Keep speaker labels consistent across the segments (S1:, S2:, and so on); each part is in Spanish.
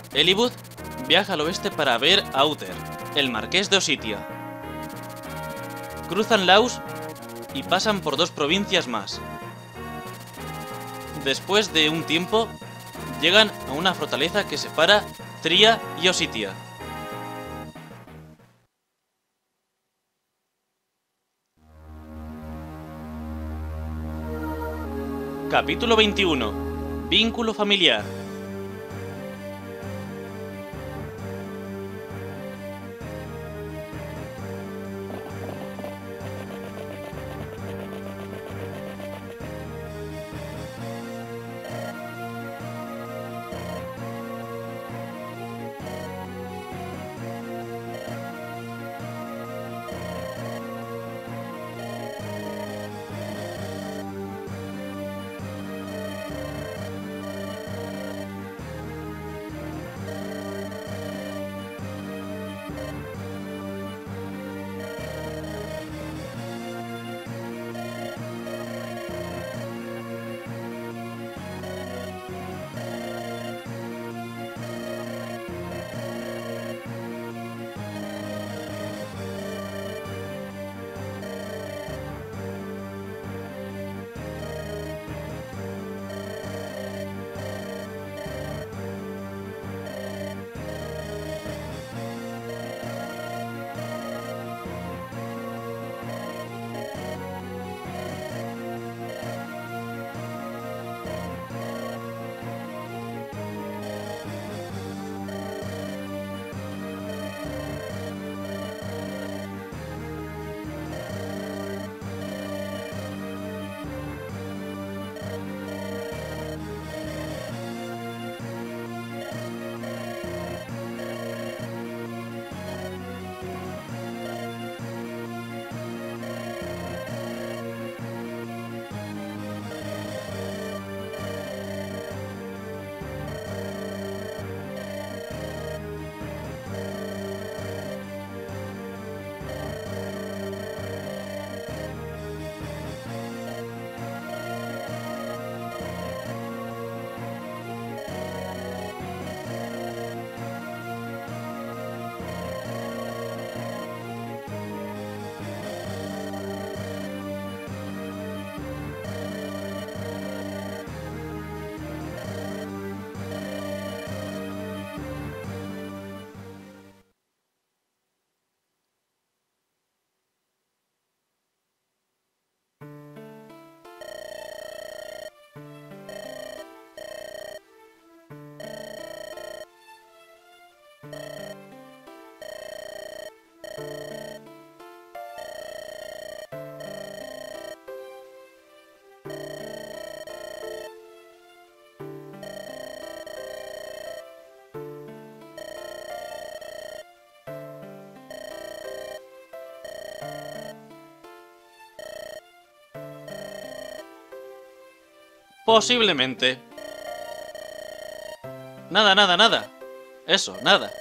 S1: Eliwood viaja al oeste para ver a Uther, el marqués de Ositia. Cruzan Laos y pasan por 2 provincias más. Después de un tiempo, llegan a una fortaleza que separa Tria y Ositia. Capítulo 21. Vínculo familiar. Posiblemente. Nada, nada, nada. Eso, nada.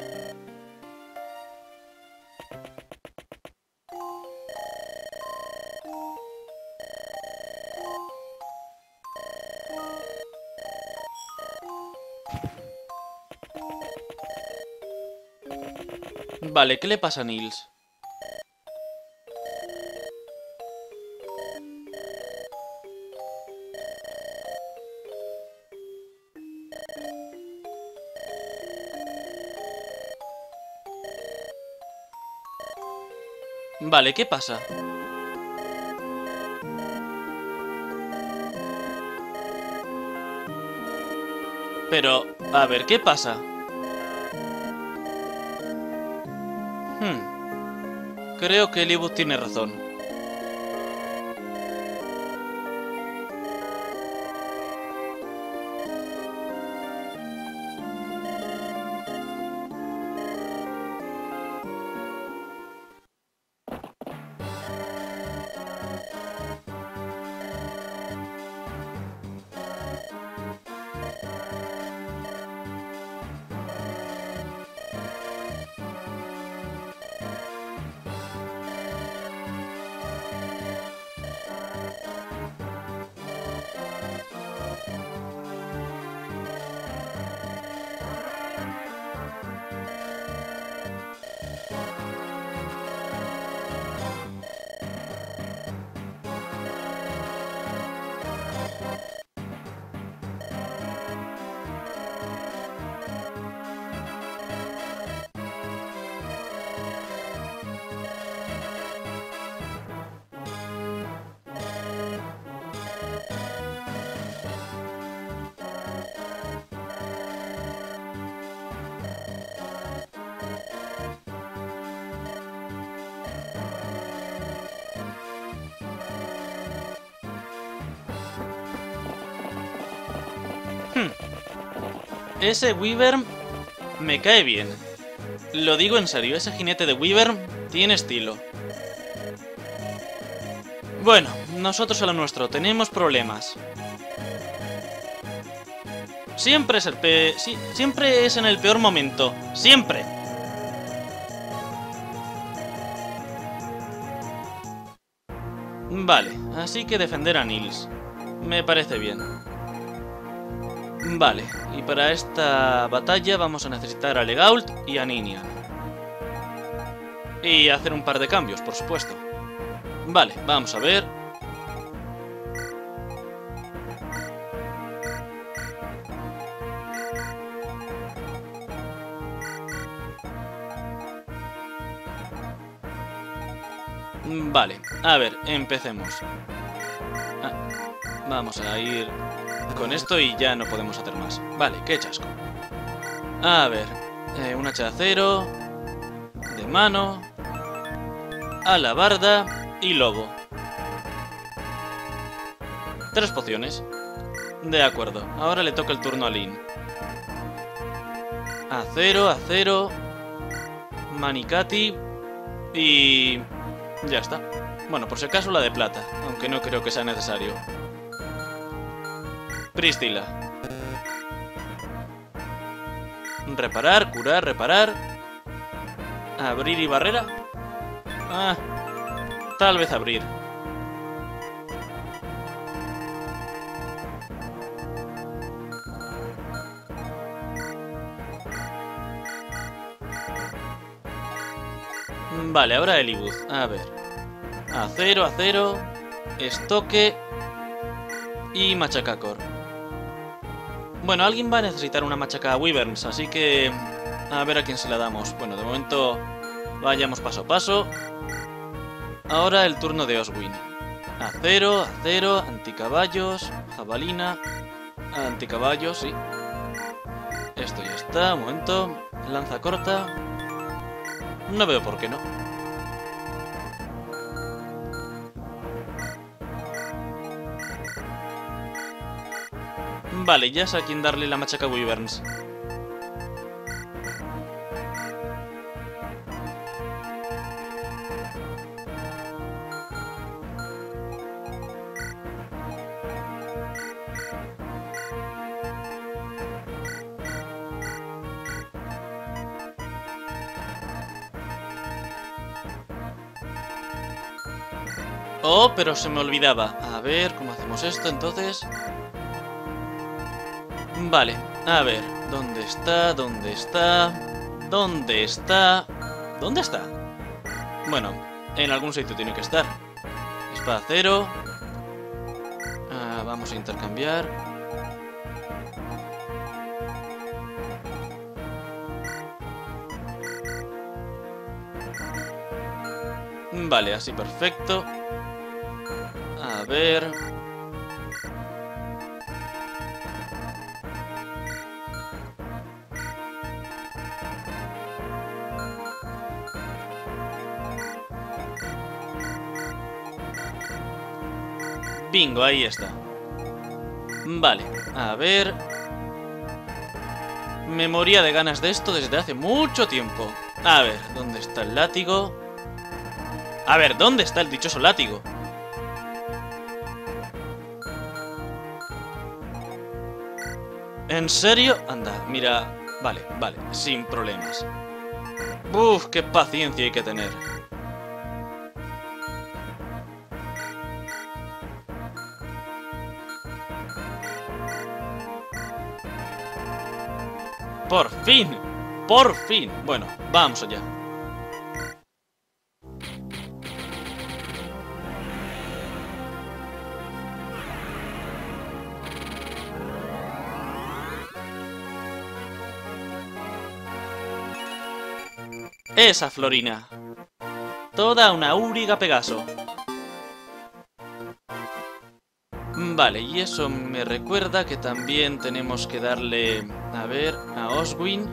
S1: Vale, ¿qué le pasa a Nils? Vale, ¿qué pasa? Pero, a ver, ¿qué pasa? Creo que Eliwood tiene razón. Ese Wyvern me cae bien. Lo digo en serio, ese jinete de Wyvern tiene estilo. Bueno, nosotros a lo nuestro, tenemos problemas. Siempre es siempre es en el peor momento. ¡Siempre! Vale, así que defender a Nils. Me parece bien. Vale, y para esta batalla vamos a necesitar a Legault y a Ninian. Y hacer un par de cambios, por supuesto. Vale, vamos a ver. Vale, a ver, empecemos. Vamos a ir con esto y ya no podemos hacer más. Vale, qué chasco. A ver, un hacha de acero, de mano, alabarda y lobo. 3 pociones. De acuerdo, ahora le toca el turno a Lyn. Acero, Manicati y... ya está. Bueno, por si acaso la de plata, aunque no creo que sea necesario. Priscila. Reparar, curar, reparar. Abrir y barrera. Tal vez abrir. Vale, ahora Eliwood. A ver. Acero, estoque y machacacor. Bueno, alguien va a necesitar una machaca Wyverns, así que a ver a quién se la damos. Bueno, de momento vayamos paso a paso. Ahora el turno de Oswin. Acero, anticaballos, jabalina, anticaballos, sí. Esto ya está, un momento. Lanza corta. No veo por qué no. Vale, ya sé a quién darle la machaca Wyverns. Oh, pero se me olvidaba. A ver, ¿cómo hacemos esto entonces? Vale, a ver. ¿Dónde está? ¿Dónde está? ¿Dónde está? ¿Dónde está? Bueno, en algún sitio tiene que estar. Espada cero. Vamos a intercambiar. Vale, así perfecto. A ver... Bingo, ahí está. Vale, a ver... Me moría de ganas de esto desde hace mucho tiempo. A ver, ¿dónde está el látigo? A ver, ¿dónde está el dichoso látigo? ¿En serio? Anda, mira... Vale, sin problemas. Uf, qué paciencia hay que tener. ¡Por fin! ¡Por fin! Bueno, vamos allá. Esa Florina. Toda una auriga Pegaso. Vale, y eso me recuerda que también tenemos que darle... A ver, a Oswin.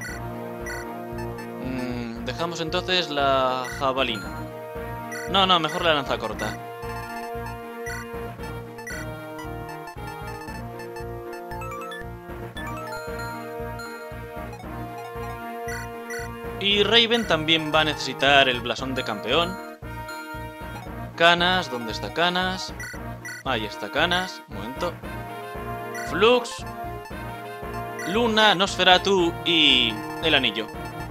S1: Dejamos entonces la jabalina. No, mejor la lanza corta. Y Raven también va a necesitar el blasón de campeón. Canas, ¿dónde está Canas? Ahí está Canas, un momento. Flux, Luna, Nosferatu y el anillo.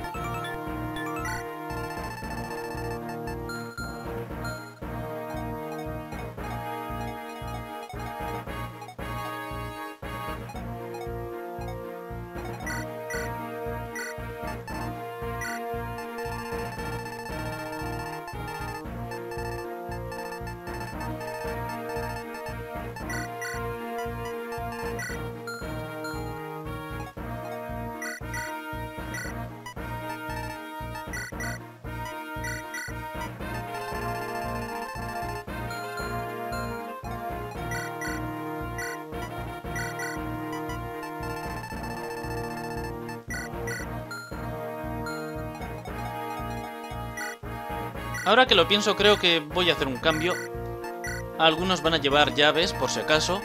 S1: Ahora que lo pienso, creo que voy a hacer un cambio. Algunos van a llevar llaves, por si acaso.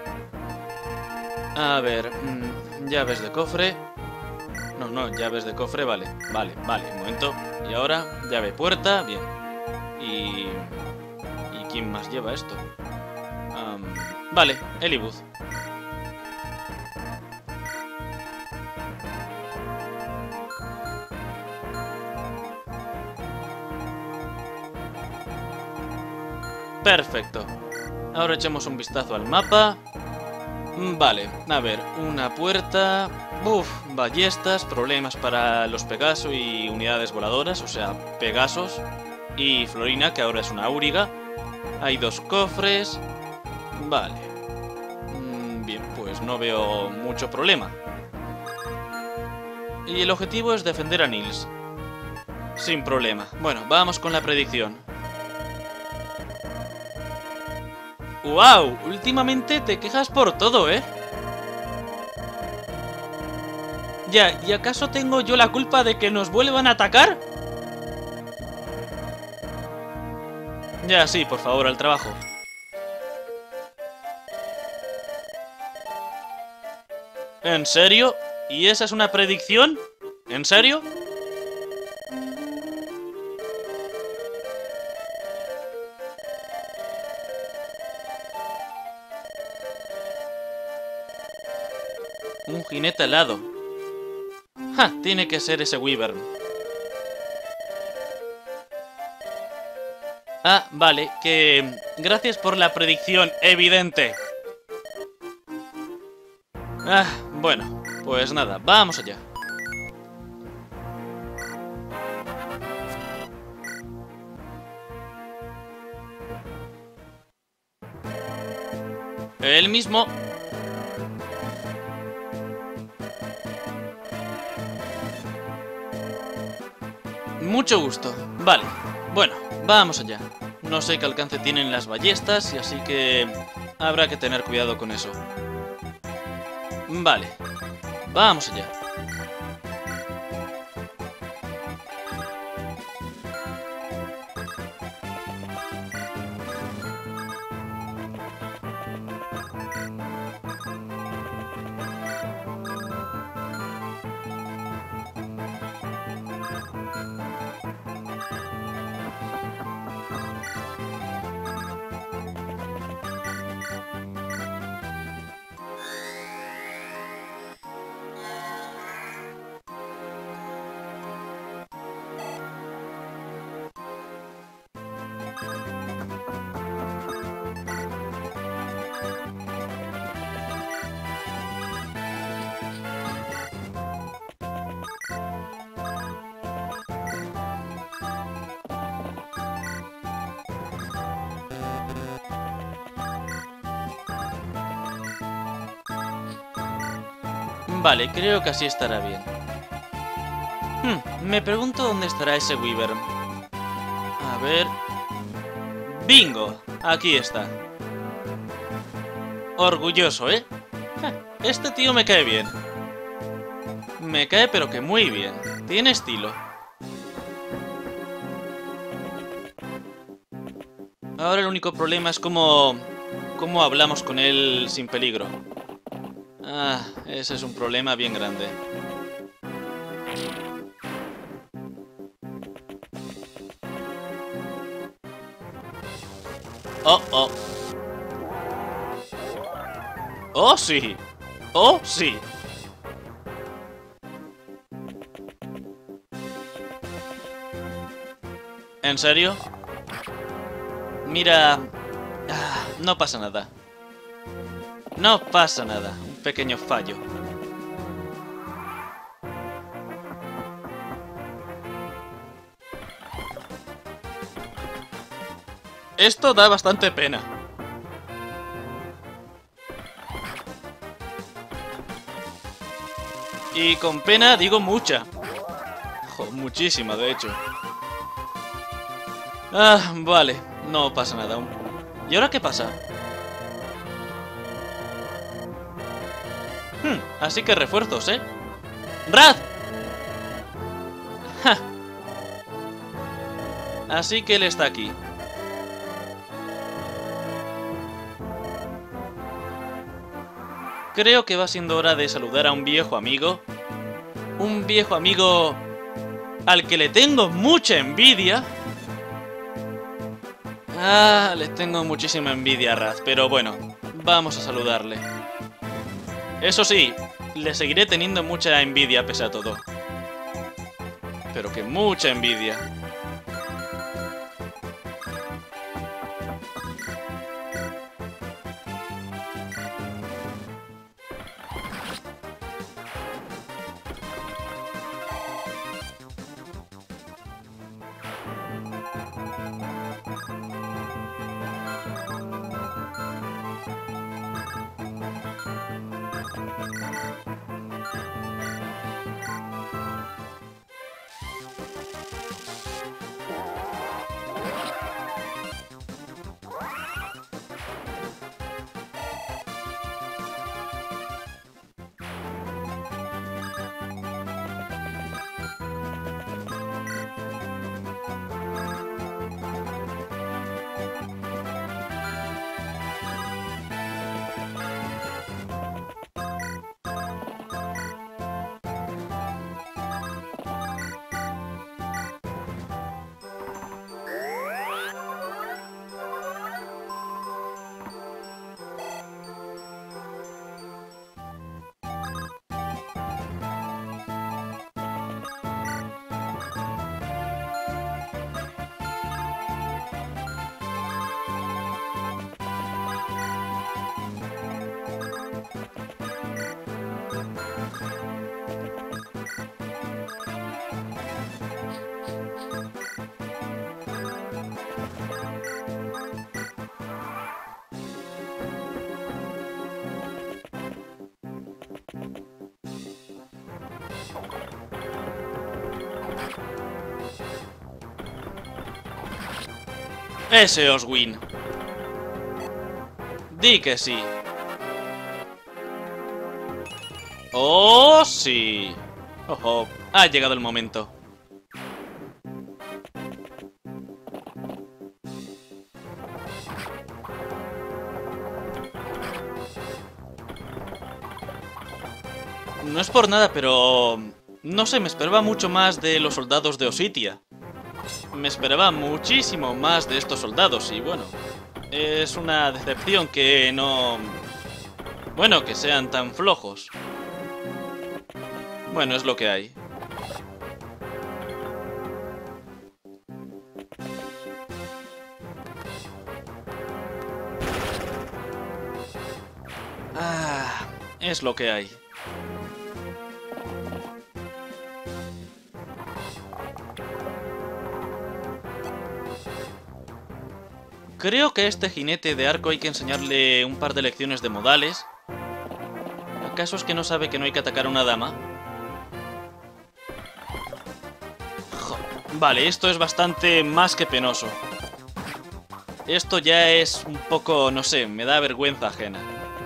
S1: A ver, llaves de cofre. No, llaves de cofre, vale, un momento. Y ahora, llave puerta, bien. ¿Y quién más lleva esto? Vale, Eliwood. Perfecto. Ahora echemos un vistazo al mapa. Vale, a ver, una puerta... ballestas, problemas para los Pegaso y unidades voladoras, o sea, Pegasos. Y Florina, que ahora es una Auriga. Hay 2 cofres. Vale. Bien, pues no veo mucho problema. Y el objetivo es defender a Nils. Sin problema. Bueno, vamos con la predicción. ¡Wow! Últimamente te quejas por todo, ¿eh? Ya, ¿y acaso tengo yo la culpa de que nos vuelvan a atacar? Ya, sí, por favor, al trabajo. ¿En serio? ¿Y esa es una predicción? ¿En serio? Un jinete alado. ¡Ja! Tiene que ser ese Wyvern. Ah, vale, que... Gracias por la predicción evidente. Ah, bueno, pues nada, vamos allá. El mismo... Mucho gusto. Vale, bueno, vamos allá. No sé qué alcance tienen las ballestas, y así que habrá que tener cuidado con eso. Vale, vamos allá. Vale, creo que así estará bien. Me pregunto dónde estará ese Wyvern. A ver... ¡Bingo! Aquí está. Orgulloso, ¿eh? Este tío me cae bien. Me cae pero que muy bien. Tiene estilo. Ahora el único problema es cómo hablamos con él sin peligro. Ah, ese es un problema bien grande. Oh, oh. Oh, sí. Oh, sí. ¿En serio? Mira... no pasa nada. No pasa nada. Un pequeño fallo. Esto da bastante pena. Y con pena digo mucha. Muchísima, de hecho. Vale. No pasa nada. ¿Y ahora qué pasa? Así que refuerzos, ¿eh? ¡Raz! ¡Ja! Así que él está aquí. Creo que va siendo hora de saludar a un viejo amigo. Un viejo amigo al que le tengo mucha envidia. Le tengo muchísima envidia a Raz, pero bueno, vamos a saludarle. Eso sí, le seguiré teniendo mucha envidia pese a todo. Pero que mucha envidia. Ese Oswin. Di que sí. ¡Oh, sí! Ojo, ha llegado el momento. No es por nada, pero... no sé, me esperaba mucho más de los soldados de Ositia. Me esperaba muchísimo más de estos soldados y bueno... es una decepción que no... bueno, que sean tan flojos. Bueno, es lo que hay. Es lo que hay. Creo que a este jinete de arco hay que enseñarle un par de lecciones de modales. ¿Acaso es que no sabe que no hay que atacar a una dama? Vale, esto es bastante más que penoso. Esto ya es un poco, no sé, me da vergüenza ajena.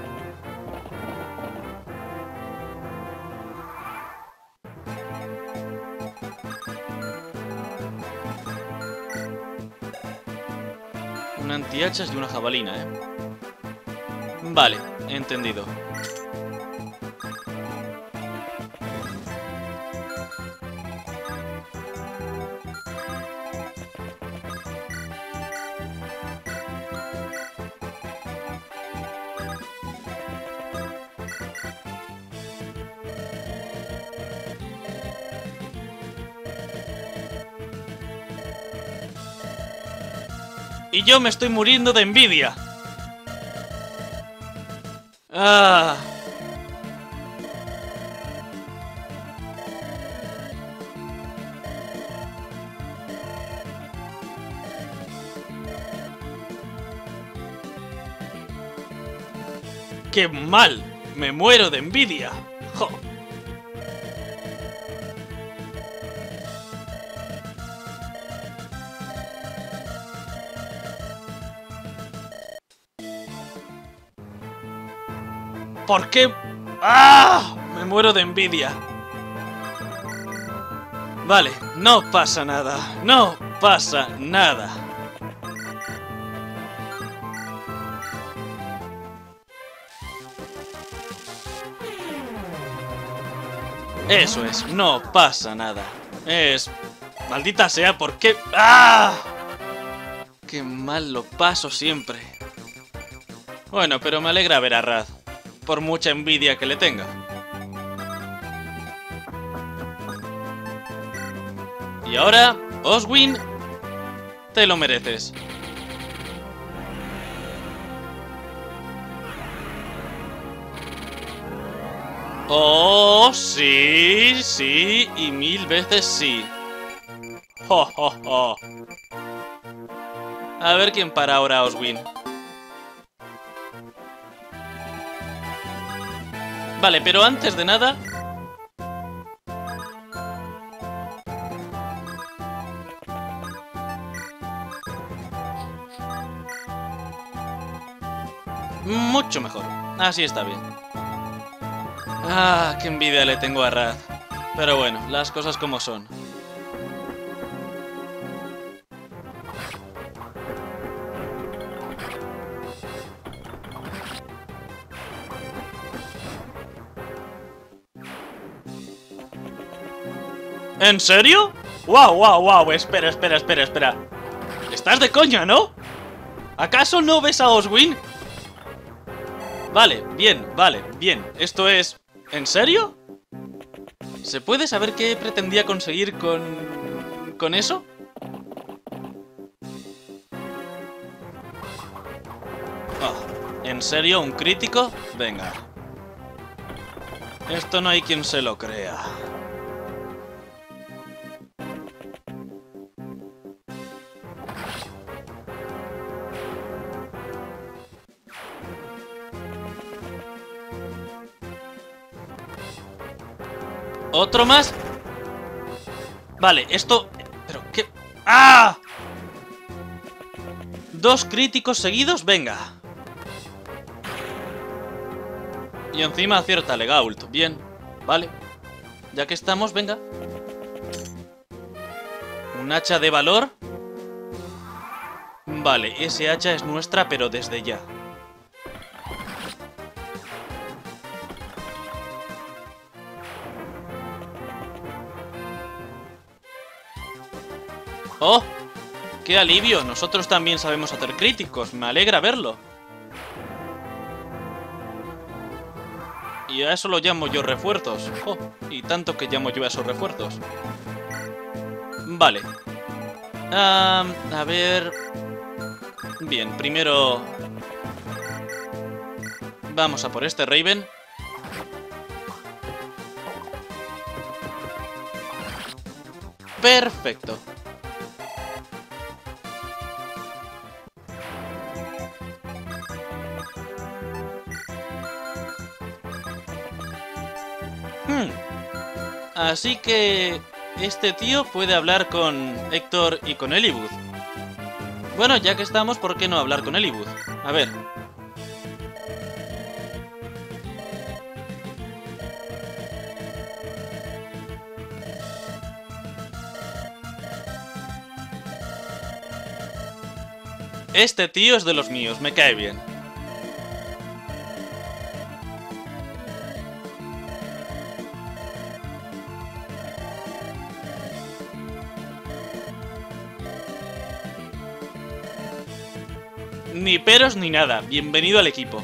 S1: Un antihachas y una jabalina, ¿eh? Vale, entendido. Y yo me estoy muriendo de envidia. Ah. ¡Qué mal! ¡Me muero de envidia! ¡Jo! ¿Por qué? ¡Ah! Me muero de envidia. Vale, no pasa nada. No pasa nada. Eso es, no pasa nada. Es... Maldita sea, ¿por qué? ¡Ah! Qué mal lo paso siempre. Bueno, pero me alegra ver a Raz, por mucha envidia que le tenga. Y ahora, Oswin, te lo mereces. Oh, sí, sí, y 1000 veces sí. ¡Jo, jo, jo! A ver quién para ahora a Oswin. Vale, pero antes de nada... Mucho mejor. Así está bien. Ah, qué envidia le tengo a Raz. Pero bueno, las cosas como son. ¿En serio? ¡Wow, wow, wow! Espera, espera, espera, espera. ¿Estás de coña, no? ¿Acaso no ves a Oswin? Vale, bien. Esto es... ¿En serio? ¿Se puede saber qué pretendía conseguir con eso? Oh, ¿en serio? ¿Un crítico? Venga. Esto no hay quien se lo crea. ¿Otro más? Vale, esto... ¿Pero qué? ¡Ah! ¿2 críticos seguidos? Venga. Y encima acierta Legault. Bien, vale. Ya que estamos, venga. ¿Un hacha de valor? Vale, ese hacha es nuestra, pero desde ya. ¡Oh! ¡Qué alivio! Nosotros también sabemos hacer críticos. Me alegra verlo. Y a eso lo llamo yo refuerzos. ¡Oh! Y tanto que llamo yo a esos refuerzos. Vale. A ver... Bien, primero... Vamos a por este Raven. Perfecto. Así que... este tío puede hablar con Héctor y con Eliwood. Bueno, ya que estamos, ¿por qué no hablar con Eliwood? A ver. Este tío es de los míos, me cae bien. Ni peros ni nada, bienvenido al equipo.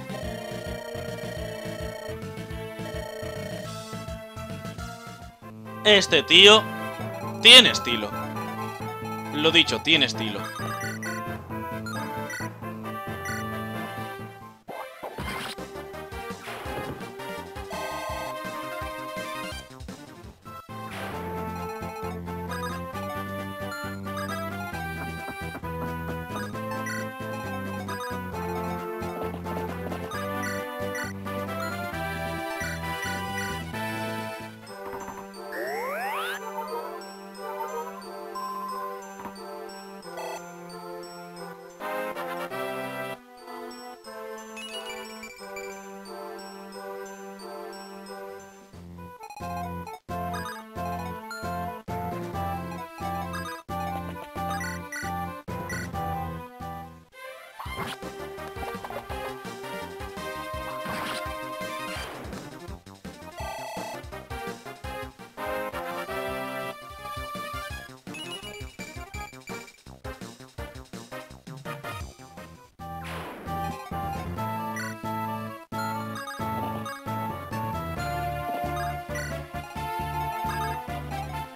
S1: Este tío tiene estilo. Lo dicho, tiene estilo.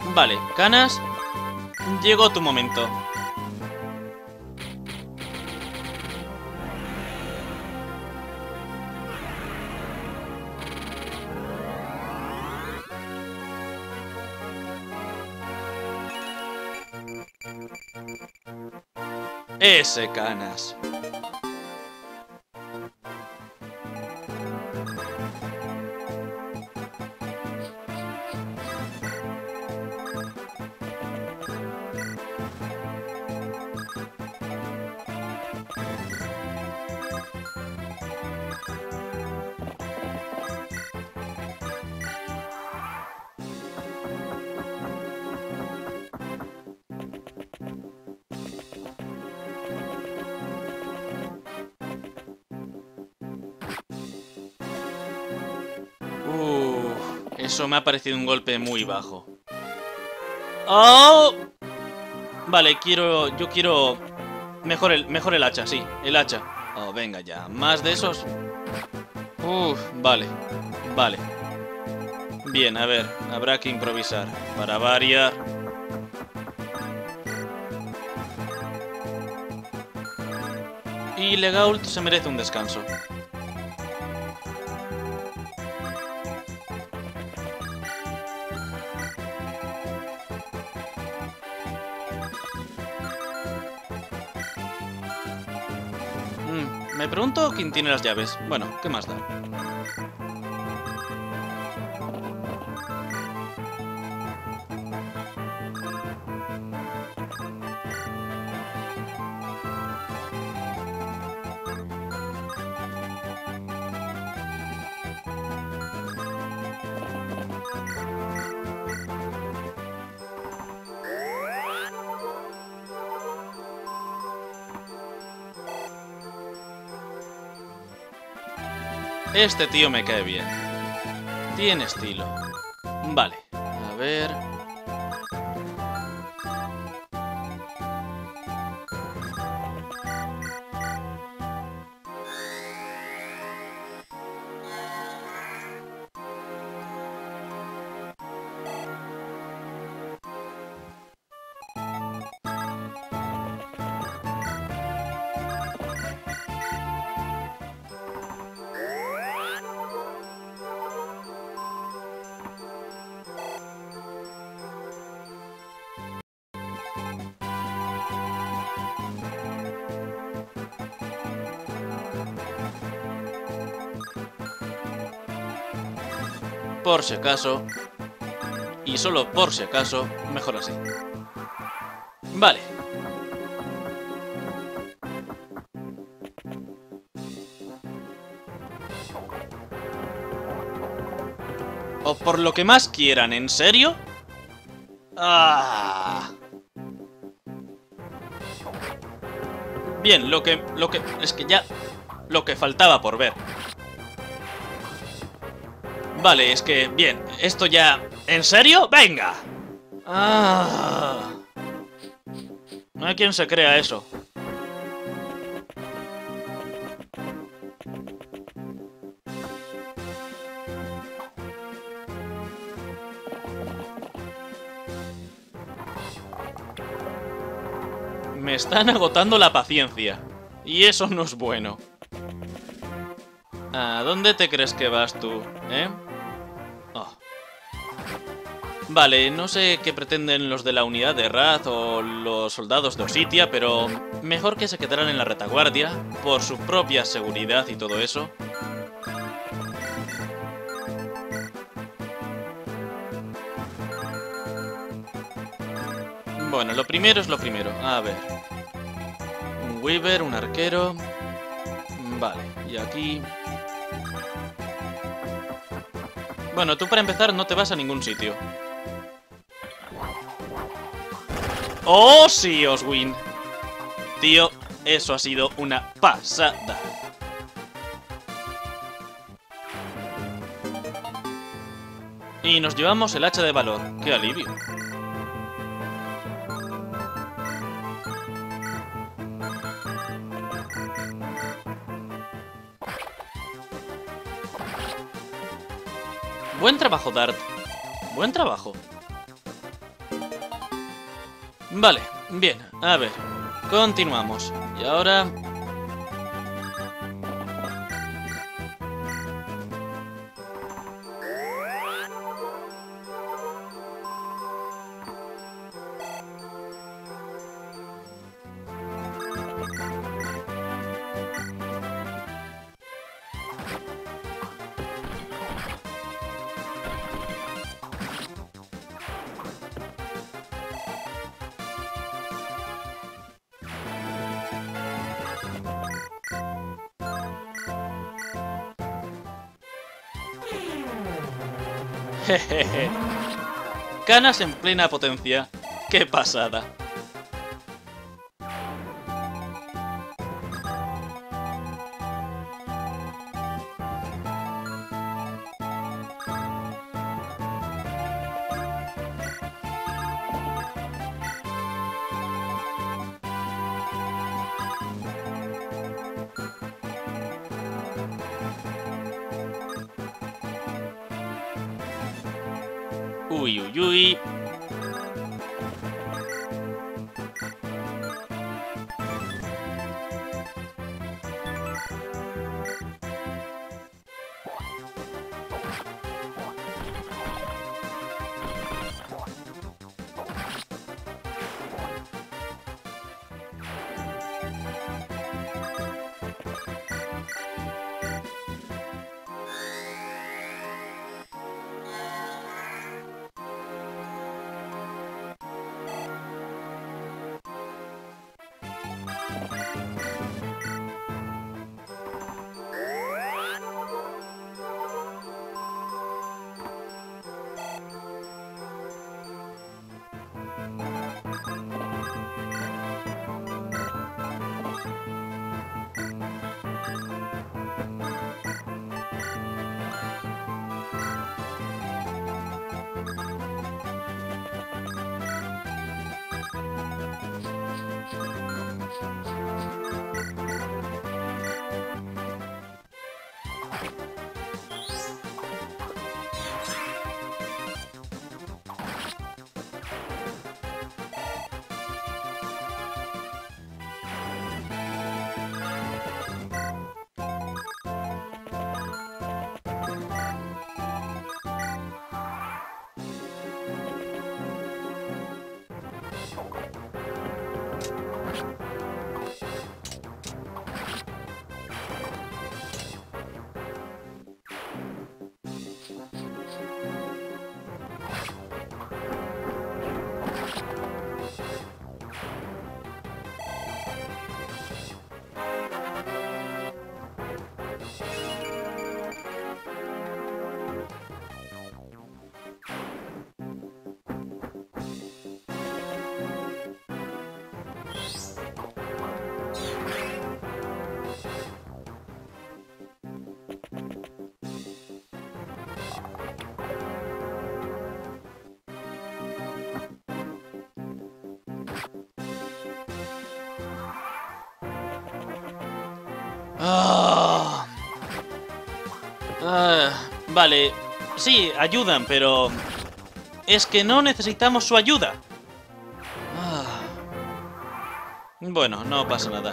S1: Vale, Canas. Llegó tu momento. Ese Canas. Eso me ha parecido un golpe muy bajo. ¡Oh! Vale, yo quiero... Mejor el hacha, sí, el hacha. Oh, venga ya, más de esos. Vale, vale. Bien, a ver, habrá que improvisar. Para variar. Y Legault se merece un descanso. Me pregunto quién tiene las llaves. Bueno, ¿qué más da? Este tío me cae bien. Tiene estilo. Vale, a ver... Por si acaso, y solo por si acaso, mejor así. Vale. O por lo que más quieran, ¿en serio? ¡Ah! Bien, es que ya... Lo que faltaba por ver. Vale, es que... Bien, esto ya... ¿En serio? ¡Venga! ¡Ah! No hay quien se crea eso. Me están agotando la paciencia. Y eso no es bueno. ¿A dónde te crees que vas tú, Oh. Vale, no sé qué pretenden los de la unidad de Wrath o los soldados de Ositia, pero mejor que se quedaran en la retaguardia, por su propia seguridad y todo eso. Bueno, lo primero es lo primero. A ver. Un Weaver, un arquero. Vale, y aquí... Bueno, tú para empezar no te vas a ningún sitio. ¡Oh, sí, Oswin! Tío, eso ha sido una pasada. Y nos llevamos el hacha de valor. ¡Qué alivio! Buen trabajo, Dart. Buen trabajo. Vale, bien, a ver. Continuamos. Y ahora... Jejeje. Canas en plena potencia. ¡Qué pasada! Uy, uy, uy. Ah. Vale, sí, ayudan, pero... es que no necesitamos su ayuda. Ah. Bueno, no pasa nada.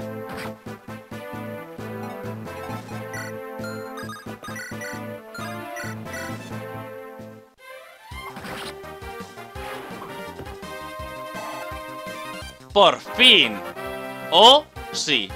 S1: ¡Por fin! ¡Oh, sí!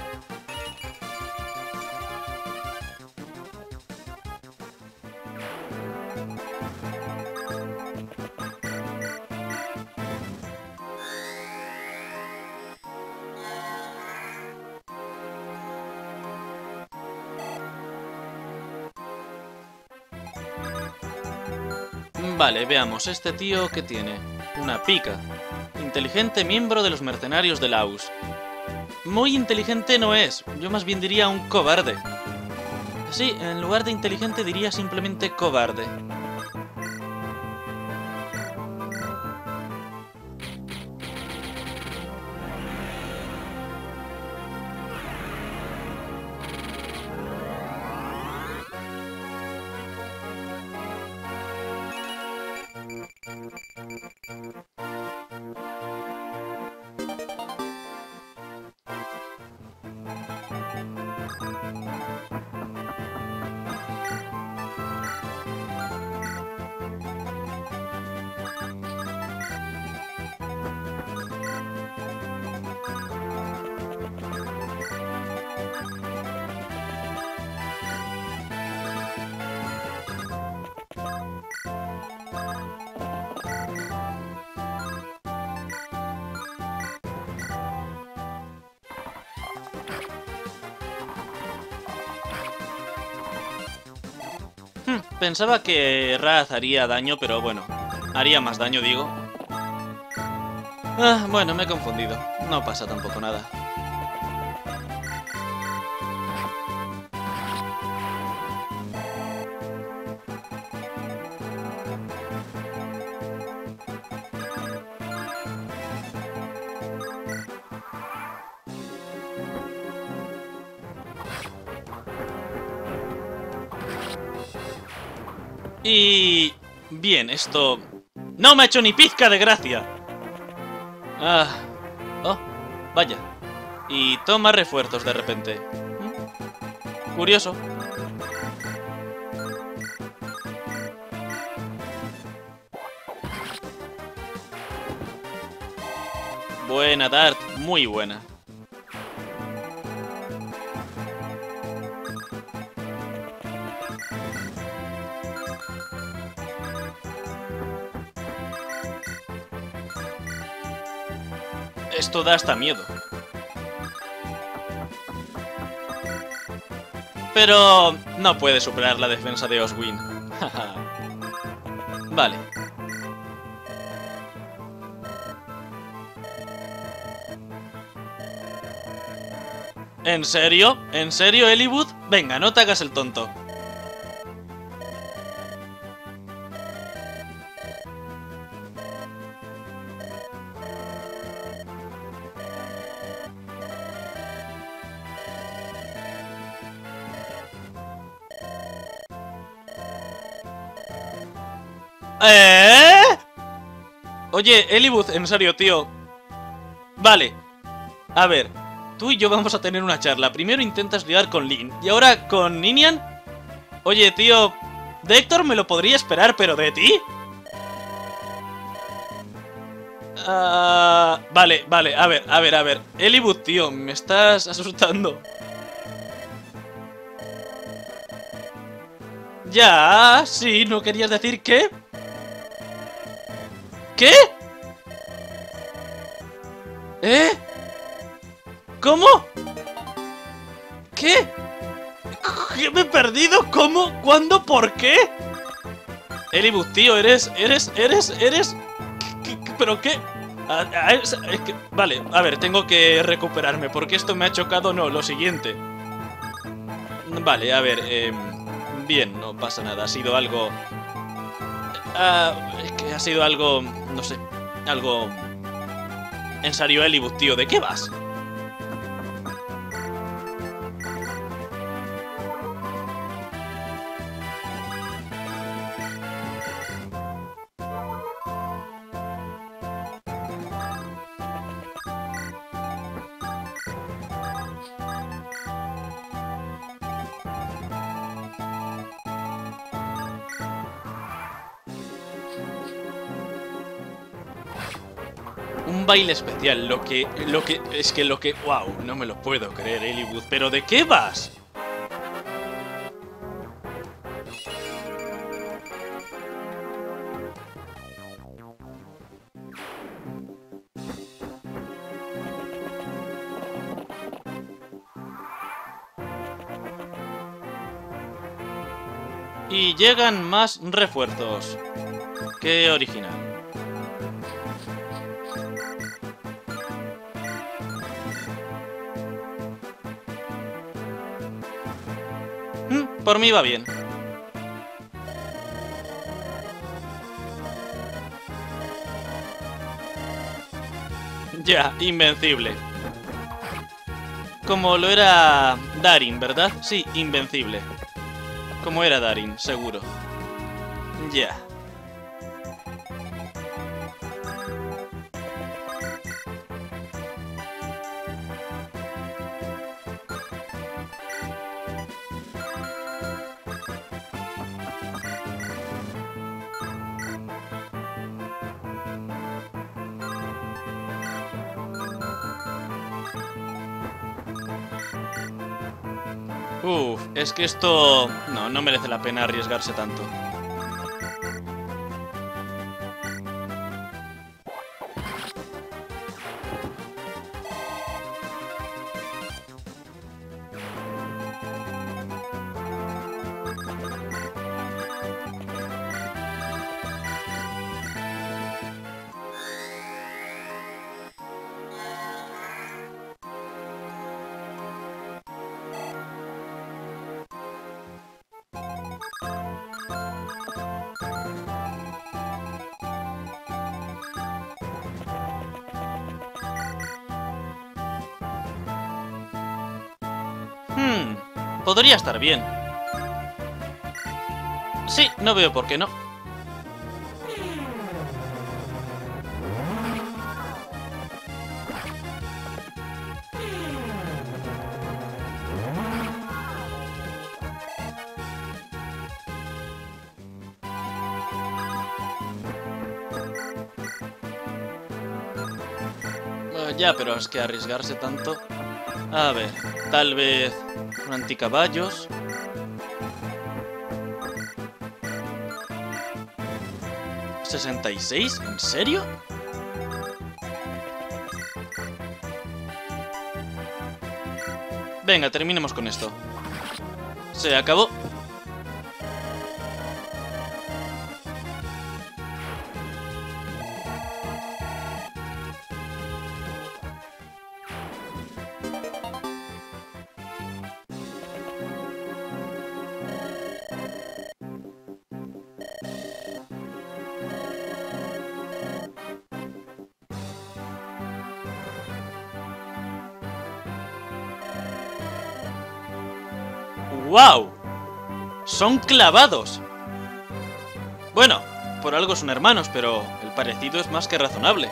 S1: Vale, veamos, este tío ¿qué tiene? Una pica. Inteligente miembro de los mercenarios de Laus. Muy inteligente no es, yo más bien diría un cobarde. Sí, en lugar de inteligente diría simplemente cobarde. Pensaba que Raz haría daño, pero bueno, haría más daño, digo. Bueno, me he confundido. No pasa tampoco nada. Y... bien, esto... ¡no me ha hecho ni pizca de gracia! Oh, vaya. Y toma refuerzos de repente. Curioso. Buena, Dart. Muy buena. Esto da hasta miedo. Pero no puede superar la defensa de Oswin. Vale. ¿En serio? ¿En serio, Eliwood? Venga, no te hagas el tonto. Oye, Eliwood, en serio, tío. Vale. A ver, tú y yo vamos a tener una charla. Primero intentas liar con Lyn y ahora con Ninian. Oye, tío, de Héctor me lo podría esperar, pero ¿de ti? Vale, a ver. Eliwood, tío, me estás asustando. Ya, sí, ¿no querías decir qué? ¿Qué? ¿Cómo? ¿Qué? ¿Qué me he perdido? ¿Cómo? ¿Cuándo? ¿Por qué? Eliwood, tío, eres... ¿Pero qué? Vale, a ver, tengo que recuperarme porque esto me ha chocado. No, lo siguiente. Vale, a ver, bien, no pasa nada. Ha sido algo... es que ha sido algo... no sé, algo... En serio, Eliwood, tío, ¿de qué vas? Un baile especial, wow, no me lo puedo creer, Eliwood, ¿pero de qué vas? Y llegan más refuerzos. Qué original. Por mí va bien. Ya, invencible. Como lo era Darin, ¿verdad? Sí, invencible. Como era Darin, seguro. Ya. Es que esto... no merece la pena arriesgarse tanto. Podría estar bien. Sí, no veo por qué no. Ya, pero es que arriesgarse tanto... A ver, tal vez un anticaballos. ¿66? ¿En serio? Venga, terminemos con esto. Se acabó. ¡Wow! ¡Son clavados! Bueno, por algo son hermanos, pero el parecido es más que razonable.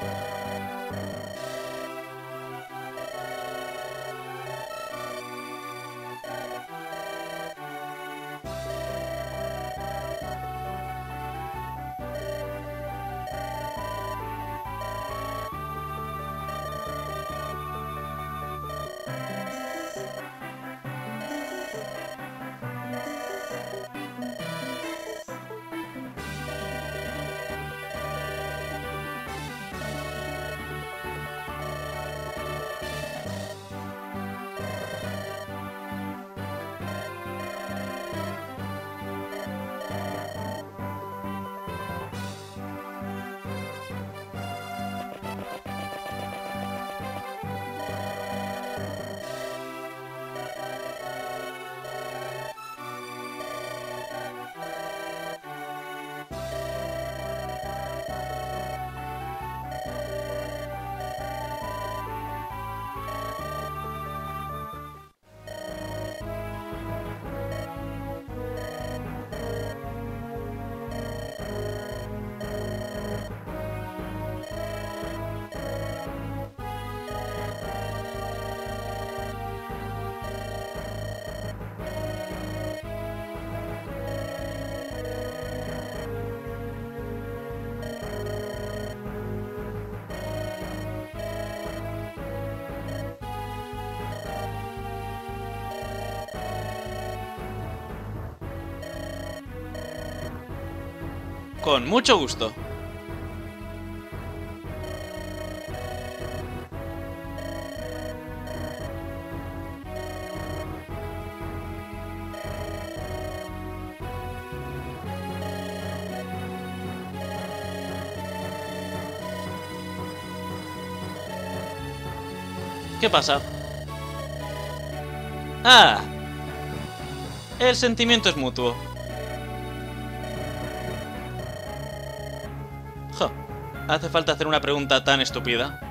S1: Con mucho gusto. ¿Qué pasa? ¡Ah! El sentimiento es mutuo. Jo, ¿hace falta hacer una pregunta tan estúpida?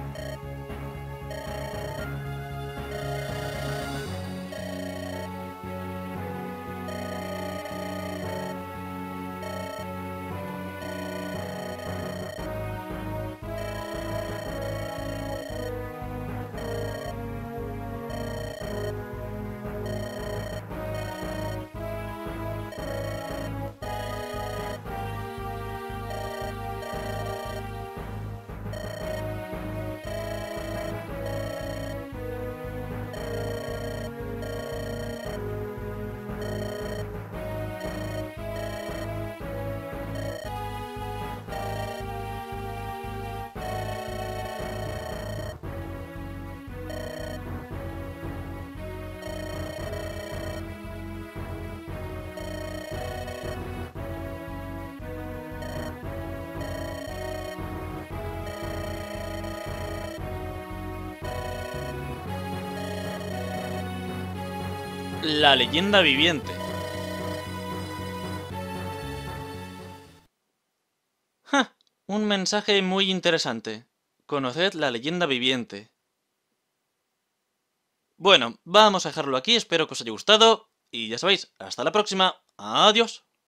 S1: La leyenda viviente. ¡Ja! Un mensaje muy interesante. Conoced la leyenda viviente. Bueno, vamos a dejarlo aquí, espero que os haya gustado Y ya sabéis, hasta la próxima. Adiós.